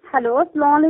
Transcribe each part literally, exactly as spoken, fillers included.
Hello ಸ್ಲಾಲಿ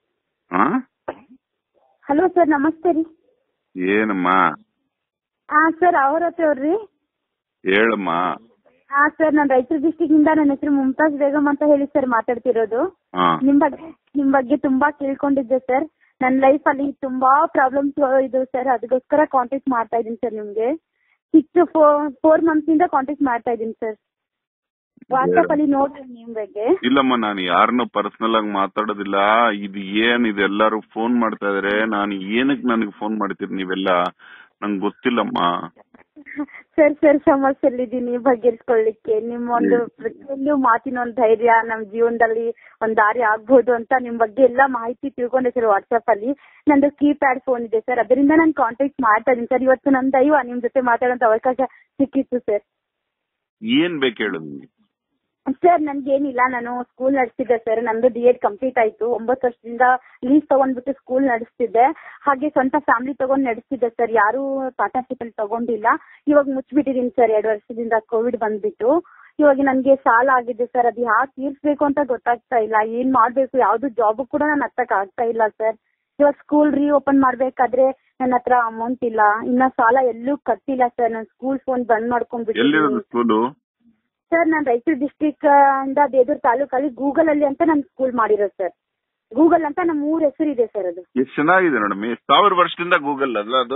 hello sir ನಮಸ್ತೆ ರೀ. ಏನಮ್ಮ? ಹಾ ಸರ್ ಅವರತ್ರ ಅವ್ರಿ. ಹೇಳಮ್ಮ. ಹಾ ಸರ್ ನಾನು ರಾಯಚೂರು ಡಿಸ್ಟಿಕ್ ಇಂದ, ನನ್ನ ಹೆಸರು ಮುಮ್ತಾಜ್ ಬೇಗಮ್ ಅಂತ ಹೇಳಿ ಸರ್ ಮಾತಾಡ್ತಿರೋದು. ನಿಮ್ ಬಗ್ಗೆ ನಿಮ್ ಬಗ್ಗೆ ತುಂಬಾ ಕೇಳ್ಕೊಂಡಿದ್ದೆ ಸರ್. ನನ್ನ ಲೈಫ್ ಅಲ್ಲಿ ತುಂಬಾ ಪ್ರಾಬ್ಲಮ್ಸ್ ಇದು ಸರ್, ಅದಕ್ಕೋಸ್ಕರ ಕಾಂಟ್ಯಾಕ್ಟ್ ಮಾಡ್ತಾ ಇದೀನಿ ಸರ್. ನಿಮ್ಗೆ ಸಿಕ್ಸ್ ಫೋರ್ ಫೋರ್ ಮಂತ್ಸ್ ಇಂದ ಕಾಂಟ್ಯಾಕ್ಟ್ ಮಾಡ್ತಾ ಇದೀನಿ ಸರ್. ವಾಟ್ಸ್ಆಪ್ ಅಲ್ಲಿ ನೋಡ್ರಿ ನಿಮ್ ಬಗ್ಗೆ. ಇಲ್ಲಮ್ಮ, ನಾನು ಯಾರನ್ನೂ ಪರ್ಸನಲ್ ಆಗಿ ಮಾತಾಡೋದಿಲ್ಲ. ಇದು ಏನ್ ಇದು ಎಲ್ಲಾರು ಫೋನ್ ಮಾಡ್ತಾ ಇದಾರೆ, ನಾನು ಏನಕ್ಕೆ ನನಗೆ ಫೋನ್ ಮಾಡ್ತೀರಿ ನೀವೆಲ್ಲ, ನಂಗೆ ಗೊತ್ತಿಲ್ಲಮ್ಮ. Sir sir ಸಮಸ್ಯೆಲ್ಲಿದ್ದೀನಿ ಬಗೆಹರಿಸ್ಕೊಳ್ಳಿಕ್ಕೆ. ನಿಮ್ಮ ಒಂದು ಪ್ರತಿಯೊಂದು ಮಾತಿನ ಒಂದು ಧೈರ್ಯ ನಮ್ ಜೀವನದಲ್ಲಿ ಒಂದ್ ದಾರಿ ಆಗ್ಬಹುದು ಅಂತ ನಿಮ್ ಬಗ್ಗೆ ಎಲ್ಲಾ ಮಾಹಿತಿ ತಿಳ್ಕೊಂಡೆ ಸರ್ ವಾಟ್ಸ್ಆಪ್ ಅಲ್ಲಿ. ನಂದು ಕೀಪ್ಯಾಡ್ ಫೋನ್ ಇದೆ ಸರ್, ಅದರಿಂದ ನಾನು ಕಾಂಟ್ಯಾಕ್ಟ್ ಮಾಡ್ತಾ ಇದೀನಿ ಸರ್. ಇವತ್ತು ನನ್ನ ದೈವ ನಿಮ್ ಜೊತೆ ಮಾತಾಡೋಂತ ಅವಕಾಶ ಸಿಕ್ಕಿತ್ತು ಸರ್. ಏನ್ ಬೇಕು ಹೇಳು ನಿಮ್ಗೆ? ಸರ್ ನನ್ಗೇನಿಲ್ಲ, ನಾನು ಸ್ಕೂಲ್ ನಡೆಸ್ತಿದ್ದೆ ಸರ್. ನಂದು ಡಿ ಎಡ್ ಕಂಪ್ಲೀಟ್ ಆಯ್ತು. ಒಂಬತ್ತು ವರ್ಷದಿಂದ ಲೀವ್ ತಗೊಂಡ್ಬಿಟ್ಟು ಸ್ಕೂಲ್ ನಡೆಸ್ತಿದ್ದೆ. ಹಾಗೆ ಸ್ವಂತ ಫ್ಯಾಮಿಲಿ ತಗೊಂಡ್ ನಡೆಸ್ತಿದ್ದೆ ಸರ್. ಯಾರು ಪಾರ್ಟ್ನರ್ಶಿಪ್ ಅಲ್ಲಿ ತಗೊಂಡಿಲ್ಲ. ಇವಾಗ ಮುಚ್ಚಿಬಿಟ್ಟಿದೀನಿ ಸರ್, ಎರಡು ವರ್ಷದಿಂದ ಕೋವಿಡ್ ಬಂದ್ಬಿಟ್ಟು. ಇವಾಗ ನನ್ಗೆ ಸಾಲ ಆಗಿದೆ ಸರ್, ಅದು ಯಾಕೆ ತೀರ್ಸ್ಬೇಕು ಅಂತ ಗೊತ್ತಾಗ್ತಾ ಇಲ್ಲ. ಏನ್ ಮಾಡ್ಬೇಕು, ಯಾವ್ದು ಜಾಬ್ ಕೂಡ ನಾನು ಹತ್ತಕ್ ಆಗ್ತಾ ಇಲ್ಲ ಸರ್. ಇವಾಗ ಸ್ಕೂಲ್ ರೀ ಓಪನ್ ಮಾಡ್ಬೇಕಾದ್ರೆ ನನ್ನ ಹತ್ರ ಅಮೌಂಟ್ ಇಲ್ಲ. ಇನ್ನ ಸಾಲ ಎಲ್ಲೂ ಕಟ್ಟಿಲ್ಲ ಸರ್. ನಾನು ಸ್ಕೂಲ್ ಫೋನ್ ಬಂದ್ ಮಾಡ್ಕೊಂಡ್ಬಿಟ್ಟು ಸರ್. ನಾನು ರಾಯಚೂರು ಡಿಸ್ಟಿಕ್ ಇಂದ ಬೇದೂರು ತಾಲೂಕಲ್ಲಿ ಗೂಗಲ್ ಅಲ್ಲಿ ಅಂತ ನಾನು ಸ್ಕೂಲ್ ಮಾಡಿರೋದು ಸರ್. ಗೂಗಲ್ ಅಂತ ನಮ್ಮ ಊರ ಹೆಸರು ಇದೆ ಸರ್. ಅದು ಎಷ್ಟು ಚೆನ್ನಾಗಿದೆ ನೋಡಮ್ಮಿ, ಸಾವಿರ ವರ್ಷದಿಂದ ಗೂಗಲ್ ಅಲ್ಲ ಅದು?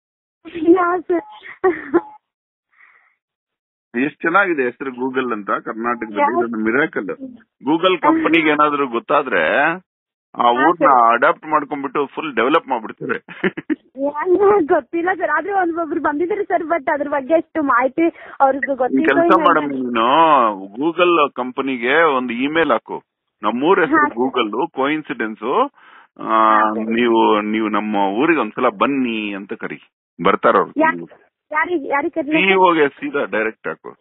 ಎಷ್ಟು ಚೆನ್ನಾಗಿದೆ ಹೆಸರು ಗೂಗಲ್ ಅಂತ. ಕರ್ನಾಟಕದಲ್ಲಿ ಮಿರಾಕಲ್. ಗೂಗಲ್ ಕಂಪನಿಗೆ ಏನಾದ್ರು ಗೊತ್ತಾದ್ರೆ ಆ ಊರ್ನ ಅಡಾಪ್ಟ್ ಮಾಡ್ಕೊಂಡ್ಬಿಟ್ಟು ಫುಲ್ ಡೆವಲಪ್ ಮಾಡ್ಬಿಡ್ತಾರೆ. ಗೊತ್ತಿಲ್ಲ ಸರ್, ಆದ್ರೆ ಒಂದೊಬ್ರು ಬಂದಿದ್ರು ಸರ್, ಬಟ್ ಅದ್ರ ಬಗ್ಗೆ ಎಷ್ಟು ಮಾಹಿತಿ ಅವ್ರಿಗೆ ಗೊತ್ತಿಲ್ಲ. ಕೆಲಸ ಮಾಡಮ್, ನೀನು ಗೂಗಲ್ ಕಂಪನಿಗೆ ಒಂದು ಇಮೇಲ್ ಹಾಕು, ನಮ್ಮೂರ ಹೆಸರು ಗೂಗಲ್, ಕೋಇನ್ಸಿಡೆನ್ಸ್ ನೀವು ನೀವು ನಮ್ಮ ಊರಿಗೆ ಒಂದ್ಸಲ ಬನ್ನಿ ಅಂತ ಕರಿ, ಬರ್ತಾರ ಅವ್ರು. ಸಿಇಒಗೆ ಸೀದಾ ಡೈರೆಕ್ಟ್ ಹಾಕು.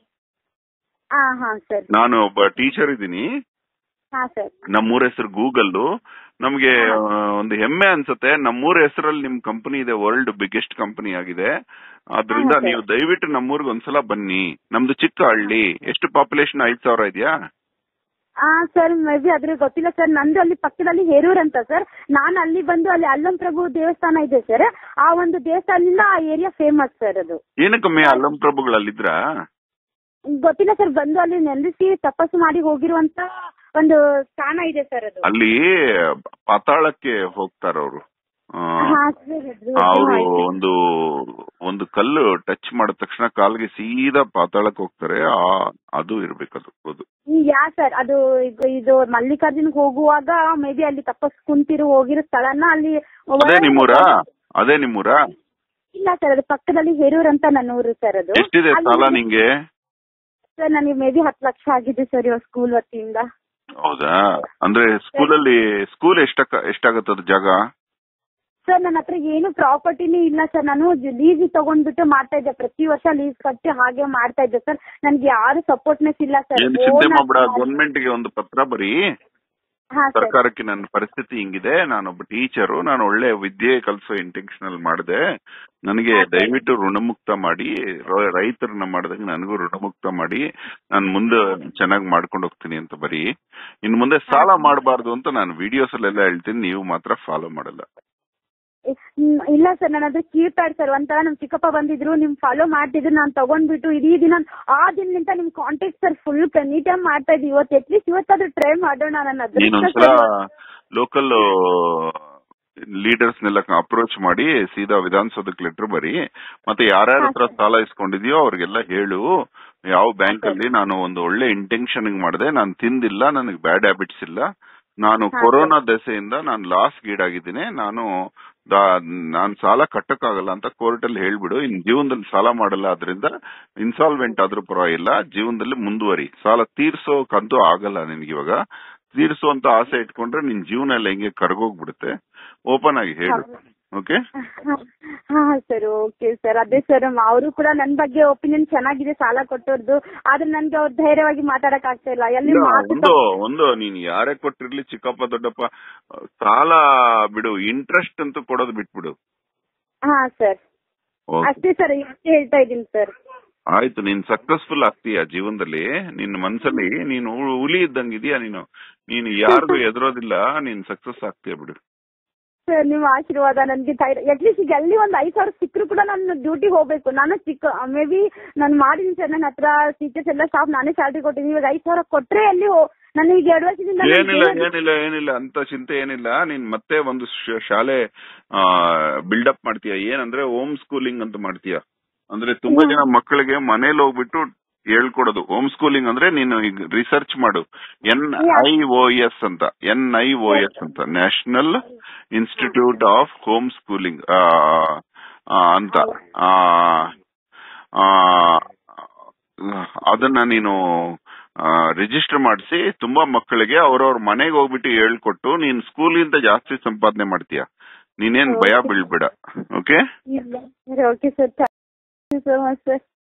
ನಾನು ಒಬ್ಬ ಟೀಚರ್ ಇದ್ದೀನಿ, ನಮ್ಮೂರ ಹೆಸರು ಗೂಗಲ್. ನಮ್ಗೆ ಒಂದು ಹೆಮ್ಮೆ ಅನ್ಸುತ್ತೆ, ನಮ್ಮೂರ ಹೆಸರಲ್ಲಿ ನಿಮ್ ಕಂಪನಿ ಇದೆ, ವರ್ಲ್ಡ್ ಬಿಗ್ಗೆಸ್ಟ್ ಕಂಪನಿ ಆಗಿದೆ. ಆದ್ರಿಂದ ನೀವು ದಯವಿಟ್ಟು ನಮ್ಮೂರ್ಗೆ ಒಂದ್ಸಲ ಬನ್ನಿ. ನಮ್ದು ಚಿಕ್ಕ ಹಳ್ಳಿ. ಎಷ್ಟು ಪಾಪ್ಯುಲೇಷನ್? ಐದ್ ಸಾವಿರ ಇದೆಯಾ? ಹಾ ಸರ್, ಮೇ ಬಿ ಅದ್ರ ಗೊತ್ತಿಲ್ಲ ಸರ್. ನಂದು ಅಲ್ಲಿ ಪಕ್ಕದಲ್ಲಿ ಹೇರೂರ್ ಅಂತ ಸರ್. ನಾನು ಅಲ್ಲಿ ಬಂದು ಅಲ್ಲಿ ಅಲ್ಲಂ ಪ್ರಭು ದೇವಸ್ಥಾನ ಇದೆ ಸರ್, ಆ ಒಂದು ದೇವಸ್ಥಾನದಿಂದ ಆ ಏರಿಯಾ ಫೇಮಸ್ ಸರ್. ಅದು ಏನಕ್ಕಮ್ಮೆ ಅಲ್ಲಂ ಪ್ರಭುಗಳಲ್ಲಿದ್ರ? ಗೊತ್ತಿಲ್ಲ ಸರ್, ಬಂದು ಅಲ್ಲಿ ನೆಲೆಸಿ ತಪಸ್ಸು ಮಾಡಿ ಹೋಗಿರುವಂತ ಒಂದು ಸ್ಥಾನ ಇದೆ ಸರ್. ಅದು ಅಲ್ಲಿ ಪಾತಾಳಕ್ಕೆ ಹೋಗ್ತಾರ ಅವರು. ಅವರು ಒಂದು ಒಂದು ಕಲ್ಲು ಟಚ್ ಮಾಡಿದ ತಕ್ಷಣ ಕಾಲ್ಗೆ ಸೀದಾ ಪಾತಾಳಕ್ಕೆ ಹೋಗ್ತಾರೆ. ಅದು ಇರ್ಬೇಕದು. ಯಾ ಸರ್, ಅದು ಇದು ಮಲ್ಲಿಕಾರ್ಜುನ್ ಹೋಗುವಾಗ ಮೇ ಬಿ ಅಲ್ಲಿ ತಪಸ್ ಕುಂತಿರು ಹೋಗಿರೋ ಸ್ಥಳನ ಅಲ್ಲಿ. ಅದೇ ನಿಮ್ಮೂರ? ಅದೇ ನಿಮ್ಮೂರ? ಇಲ್ಲ ಸರ್, ಅದು ಪಕ್ಕದಲ್ಲಿ ಹೇರೂರ್ ಅಂತ ನನ್ನ ಊರು ಸರ್. ಅದು ಎಷ್ಟಿದೆ ಸಾಲ ನಿಂಗೆ? ಸರ್ ನನಗೆ ಮೇ ಬಿ ಹತ್ತು ಲಕ್ಷ ಆಗಿದೆ ಸರ್ ಇವಾಗ ಸ್ಕೂಲ್ ವತಿಯಿಂದ. ಹೌದಾ? ಅಂದ್ರೆ ಸ್ಕೂಲಲ್ಲಿ ಸ್ಕೂಲ್ ಎಷ್ಟ ಎಷ್ಟಾಗತ್ತದ ಜಾಗ? ಸರ್ ನನ್ನ ಹತ್ರ ಏನು ಪ್ರಾಪರ್ಟಿನೇ ಇಲ್ಲ ಸರ್. ನಾನು ಲೀಸ್ ತಗೊಂಡ್ಬಿಟ್ಟು ಮಾಡ್ತಾ ಇದ್ದೆ, ಪ್ರತಿ ವರ್ಷ ಲೀಸ್ ಕಟ್ಟಿ ಹಾಗೆ ಮಾಡ್ತಾ ಇದ್ದೆ ಸರ್. ನನ್ಗೆ ಯಾರು ಸಪೋರ್ಟ್ನೆಸ್ ಇಲ್ಲ ಸರ್. ಚಿಂತೆ ಮಾಡ್ಬೇಡ, ಗವರ್ಮೆಂಟ್ ಗೆ ಒಂದು ಪತ್ರ ಬರೀ, ಸರ್ಕಾರಕ್ಕೆ ನನ್ನ ಪರಿಸ್ಥಿತಿ ಹಿಂಗಿದೆ, ನಾನೊಬ್ಬ ಟೀಚರು, ನಾನು ಒಳ್ಳೆ ವಿದ್ಯೆ ಕಲಿಸೋ ಇಂಟೆನ್ಷನ್ ಅಲ್ಲಿ ಮಾಡಿದೆ, ನನಗೆ ದಯವಿಟ್ಟು ಋಣಮುಕ್ತ ಮಾಡಿ, ರೈತರನ್ನ ಮಾಡಿದಾಗ ನನಗೂ ಋಣಮುಕ್ತ ಮಾಡಿ, ನಾನು ಮುಂದೆ ಚೆನ್ನಾಗಿ ಮಾಡ್ಕೊಂಡು ಹೋಗ್ತೀನಿ ಅಂತ ಬರೀ. ಇನ್ ಮುಂದೆ ಸಾಲ ಮಾಡಬಾರ್ದು ಅಂತ ನಾನು ವಿಡಿಯೋಸ್ ಅಲ್ಲೆಲ್ಲ ಹೇಳ್ತೀನಿ, ನೀವು ಮಾತ್ರ ಫಾಲೋ ಮಾಡಲ್ಲ. ಇಲ್ಲ ಸರ್, ನಾನು ಅದು ಕೀಪ್ಯಾಡ್ ಸರ್. ಒಂಥರ ನಮ್ ಚಿಕ್ಕಪ್ಪ ಬಂದಿದ್ರು, ನಿಮ್ ಫಾಲೋ ಮಾಡ್ತಿದ್ರು, ನಾನು ತಗೊಂಡ್ಬಿಟ್ಟು ಇಡೀ ದಿನ ಆ ದಿನದಿಂದ ನಿಮ್ contact sir full any time ಮಾಡ್ತಾ ಇದ್ವಿ. ಇವತ್ತು ಅಟ್ಲೀಸ್ಟ್ ಇವತ್ತಾದ್ರೂ ಟ್ರೈ ಮಾಡೋಣ. ನನ್ನ ಅದೃಷ್ಟ ಲೋಕಲ್ ಲೀಡರ್ಸ್ ನೆಲ್ಲ ಅಪ್ರೋಚ್ ಮಾಡಿ ಸೀದಾ ವಿಧಾನಸೌಧಕ್ಕೆ ಲೆಟರ್ ಬರಿ, ಮತ್ತೆ ಯಾರ್ಯಾರ ಹತ್ರ ಸಾಲ ಇಸ್ಕೊಂಡಿದ್ಯೋ ಅವ್ರಿಗೆಲ್ಲ ಹೇಳು, ಯಾವ ಬ್ಯಾಂಕ್ ಅಲ್ಲಿ ನಾನು ಒಂದು ಒಳ್ಳೆ ಇಂಟೆನ್ಷನ್ ಮಾಡಿದೆ, ನಾನು ತಿಂದಿಲ್ಲ, ನನಗೆ ಬ್ಯಾಡ್ ಹ್ಯಾಬಿಟ್ಸ್ ಇಲ್ಲ, ನಾನು ಕೊರೋನಾ ದೆಸೆಯಿಂದ ನಾನು ಲಾಸ್ ಗೀಡಾಗಿದ್ದೀನಿ, ನಾನು ನಾನ್ ಸಾಲ ಕಟ್ಟಕ್ಕಾಗಲ್ಲ ಅಂತ ಕೋರ್ಟ್ ಅಲ್ಲಿ ಹೇಳ್ಬಿಡು. ಇನ್ ಜೀವನದಲ್ಲಿ ಸಾಲ ಮಾಡಲ್ಲ, ಆದ್ರಿಂದ ಇನ್ಸಾಲ್ವೆಂಟ್ ಆದ್ರೂ ಪರವಾಗಿಲ್ಲ, ಜೀವನದಲ್ಲಿ ಮುಂದುವರಿ. ಸಾಲ ತೀರ್ಸೋಕಂತೂ ಆಗಲ್ಲ ನಿನ್ಗೆ. ಇವಾಗ ತೀರ್ಸುವಂತ ಆಸೆ ಇಟ್ಕೊಂಡ್ರೆ ನಿನ್ ಜೀವನ ಎಲ್ಲ ಹೆಂಗೆ ಕರ್ಗೋಗ್ಬಿಡುತ್ತೆ. ಓಪನ್ ಆಗಿ ಹೇಳು. ಓಕೆ? ಹಾ ಸರ್, ಓಕೆ ಸರ್. ಅದೇ ಸರ್, ಅವರು ಕೂಡ ನನ್ ಬಗ್ಗೆ ಒಪಿನಿಯನ್ ಚೆನ್ನಾಗಿದೆ ಸಾಲ ಕೊಟ್ಟೋರ್ದು, ಆದ್ರೆ ನನ್ಗೆ ಅವ್ರು ಧೈರ್ಯವಾಗಿ ಮಾತಾಡಕ್ ಆಗ್ತಾ ಇಲ್ಲ. ಎಲ್ಲಿ ಒಂದು ಒಂದು ನೀನ್ ಯಾರೇ ಕೊಟ್ಟಿರ್ಲಿ, ಚಿಕ್ಕಪ್ಪ ದೊಡ್ಡಪ್ಪ, ಸಾಲ ಬಿಡು, ಇಂಟ್ರೆಸ್ಟ್ ಅಂತೂ ಕೊಡೋದು ಬಿಟ್ಬಿಡು. ಹಾ ಸರ್, ಅಷ್ಟೇ ಸರ್, ಹೇಳ್ತಾ ಇದ್ದೀನಿ ಸರ್. ಆಯ್ತು, ನೀನ್ ಸಕ್ಸಸ್ಫುಲ್ ಆಗ್ತೀಯ ಜೀವನದಲ್ಲಿ. ನಿನ್ನ ಮನ್ಸಲ್ಲಿ ನೀನು ಹುಲಿ ಇದ್ದಂಗಿದ್ಯಾ ನೀನು. ನೀನು ಯಾರಿಗೂ ಎದುರೋದಿಲ್ಲ, ನೀನ್ ಸಕ್ಸಸ್ ಆಗ್ತೀಯ ಬಿಡು. ಸರ್ ನಿಮ್ಮ ಆಶೀರ್ವಾದ ನನ್ಗೆ ಅಟ್ಲೀಸ್ಟ್ ಈಗ ಅಲ್ಲಿ ಒಂದ್ ಐದ್ ಸಾವಿರ ಸಿಕ್ಕರು ಕೂಡ ನಾನು ಡ್ಯೂಟಿಗೆ ಹೋಗ್ಬೇಕು. ನಾನು ಚಿಕ್ಕ ಮೇ ಬಿ ನಾನು ಮಾಡಿದೀನಿ ಸರ್, ನನ್ನ ಹತ್ರ ಟೀಚರ್ಸ್ ಎಲ್ಲ ಸ್ಟಾಫ್ ನಾನೇ ಸ್ಯಾಲ್ರಿ ಕೊಟ್ಟಿದ್ದೀನಿ. ಇವಾಗ ಐದ್ ಸಾವಿರ ಕೊಟ್ರೆ ಅಲ್ಲಿ ನಾನು ಈಗ ಎರಡು ವರ್ಷದಿಂದ ಏನಿಲ್ಲ ಏನಿಲ್ಲ ಏನಿಲ್ಲ ಅಂತ ಚಿಂತೆ ಏನಿಲ್ಲ. ನೀನ್ ಮತ್ತೆ ಒಂದು ಶಾಲೆ ಬಿಲ್ಡಪ್ ಮಾಡ್ತೀಯ. ಏನಂದ್ರೆ ಹೋಮ್ ಸ್ಕೂಲಿಂಗ್ ಅಂತ ಮಾಡ್ತೀಯ. ಅಂದ್ರೆ ತುಂಬಾ ಜನ ಮಕ್ಕಳಿಗೆ ಮನೇಲಿ ಹೋಗ್ಬಿಟ್ಟು ಹೇಳ್ಕೊಡೋದು. ಹೋಮ್ ಸ್ಕೂಲಿಂಗ್ ಅಂದ್ರೆ ನೀನು ಈಗ ರಿಸರ್ಚ್ ಮಾಡು. ಎನ್ ಐ ಒ ಎಸ್ ಅಂತ, ಎನ್ ಐ ಒ ಎಸ್ ಅಂತ, National Institute of Home Schooling ಅಂತ. ಅದನ್ನ ನೀನು ರಿಜಿಸ್ಟರ್ ಮಾಡಿಸಿ ತುಂಬಾ ಮಕ್ಕಳಿಗೆ ಅವ್ರವ್ರ ಮನೆಗೆ ಹೋಗ್ಬಿಟ್ಟು ಹೇಳ್ಕೊಟ್ಟು ನೀನ್ ಸ್ಕೂಲಿಂದ ಜಾಸ್ತಿ ಸಂಪಾದನೆ ಮಾಡ್ತೀಯ. ನೀನೇನ್ ಭಯ ಬೀಳ್ಬೇಡ. Okay okay sir, thank you so much sir.